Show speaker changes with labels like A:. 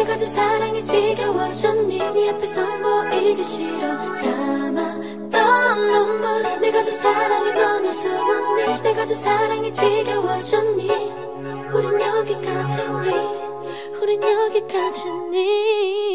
A: 내가 준 사랑이 지겨워졌니? 네 앞에선 보이기 싫어 참았던 눈물 내가 준 사랑이 너무 우스웠니? 내가 준 사랑이 지겨워졌니? 우린 여기까지니 우린 여기까지니